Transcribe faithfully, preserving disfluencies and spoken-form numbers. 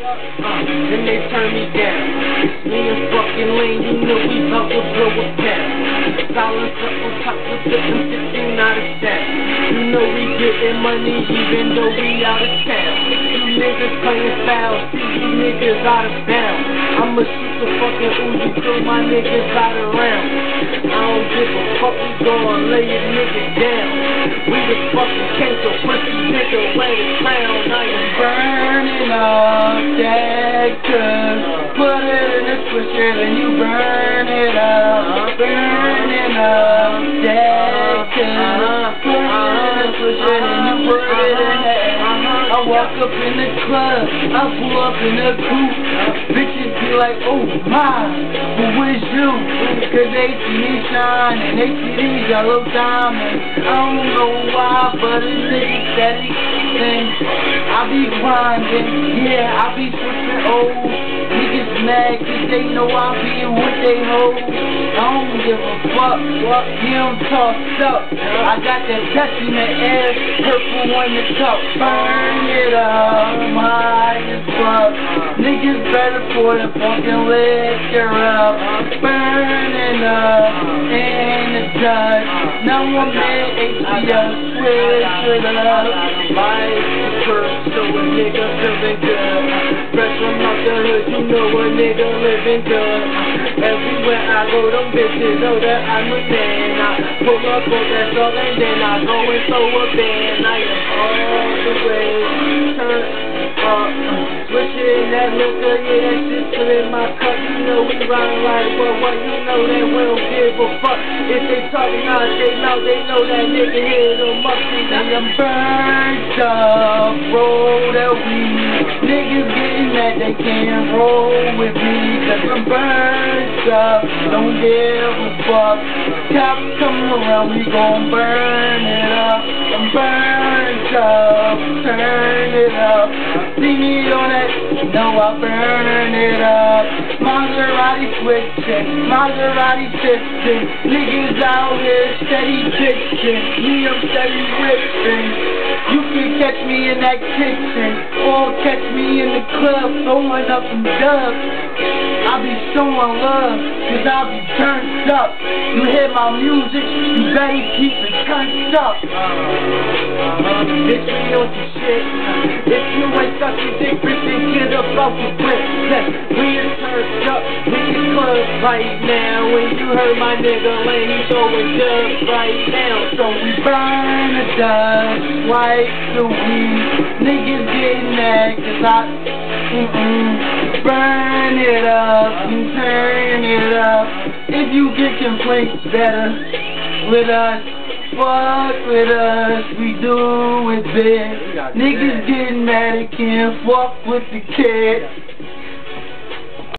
then they turn me down. Me and fucking Lane, you know we bout to blow a pound. Silence up on top of fifteen, fifteen out of town. You know we getting money even though we out of town. You niggas playing foul, see you niggas out of bounds. I'ma shoot the fucking Uzi, throw my niggas out around. I don't give a fuck, we gon' lay a nigga down. We the fucking king, so pussy nigga wear the crown. I am burning up that good. Put it in the switcher and you burn it up. Burning up that good. Put it in the switcher and you put it in that. I walk up in the club, I pull up in the coupe. Bitches be like, oh my, but where's you? Cause they see me shine and they see these yellow diamonds. I don't know why, but a nigga steady thing. I be grinding, yeah, I be switching old. Niggas mad cause they know I be with they hoes. I don't give a fuck, what him tossed up. I got that touch in the air, purple on the top. Burn it up, high as fuck. Niggas better pour the fucking liquor up. Burning up in the dust. Now I'm in H B O, switch it up. Life is first, so a nigga feeling good. Fresh from out the hood, you know a nigga living good. Everywhere I go, them bitches know that I'm a man. I pull up on that song and then I go and throw a band. I am all the way turned up. Switching that liquor, yeah, that shit still in my cup. You know we ride like what, what, you know that we don't give a fuck. If they talking out they mouth, they know that nigga hit them up. See, now I'm burnt up, roll that weed. Niggas getting mad, they can't roll with me. Cause I'm burnt up, don't give a fuck. Cops come around, we gon' burn it up. I'm burnt up, turn it up. See me on that, you know I burn it up. Maserati switching, Maserati shifting. Niggas out here steady bitching. Me, I'm steady whipping. You can catch me in that kitchen, or catch me in the club throwing up some dubs. I be showing love, cause I be turned up. You hear my music, you better keep it turned up. Uh-huh. Bitch, we on some shit. If you ain't sucking dick, bitch, then get up off the whip. Yes, we is turned up, we in club right now. When you heard my nigga Lane, he throwing dubs right now. So we burn the dust, wipe the weed. Niggas getting mad, cause I, mm-mm, burn it up and turn it up. If you get complaints, better with us. Fuck with us, we do it big. Niggas getting mad, they can't fuck with the kid.